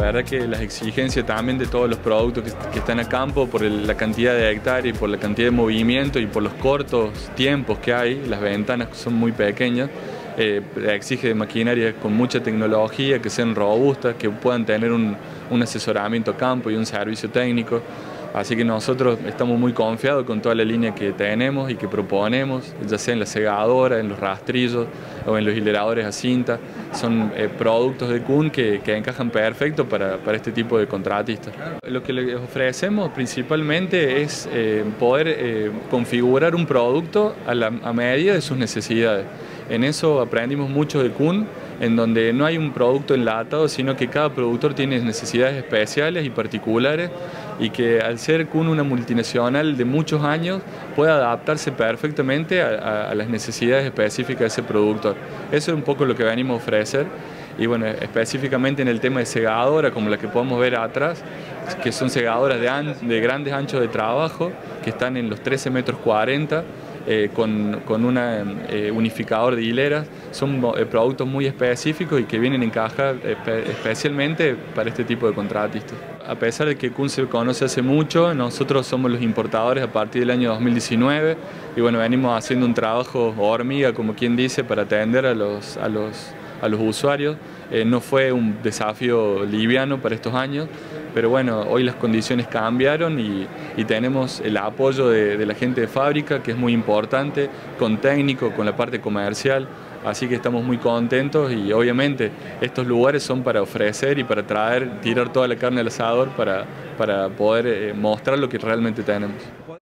verdad que las exigencias también de todos los productos que están a campo, por la cantidad de hectáreas, por la cantidad de movimiento y por los cortos tiempos que hay, las ventanas son muy pequeñas, exige de maquinaria con mucha tecnología, que sean robustas, que puedan tener un asesoramiento a campo y un servicio técnico. Así que nosotros estamos muy confiados con toda la línea que tenemos y que proponemos, ya sea en la segadora, en los rastrillos o en los hileradores a cinta. Son productos de Kuhn que encajan perfecto para este tipo de contratistas. Lo que les ofrecemos principalmente es poder configurar un producto a medida de sus necesidades. En eso aprendimos mucho de Kuhn, en donde no hay un producto enlatado, sino que cada productor tiene necesidades especiales y particulares, y que al ser Kuhn una multinacional de muchos años puede adaptarse perfectamente a las necesidades específicas de ese productor. Eso es un poco lo que venimos a ofrecer. Y bueno, específicamente en el tema de segadora, como la que podemos ver atrás, que son segadoras de grandes anchos de trabajo, que están en los 13,40 metros, con un unificador de hileras. Son productos muy específicos y que vienen a encajar especialmente para este tipo de contratistas. A pesar de que Kuhn se conoce hace mucho, nosotros somos los importadores a partir del año 2019 y bueno, venimos haciendo un trabajo hormiga, como quien dice, para atender a los usuarios. No fue un desafío liviano para estos años, pero bueno, hoy las condiciones cambiaron y tenemos el apoyo de la gente de fábrica, que es muy importante, con técnico, con la parte comercial, así que estamos muy contentos y obviamente estos lugares son para ofrecer y para tirar toda la carne al asador para poder mostrar lo que realmente tenemos.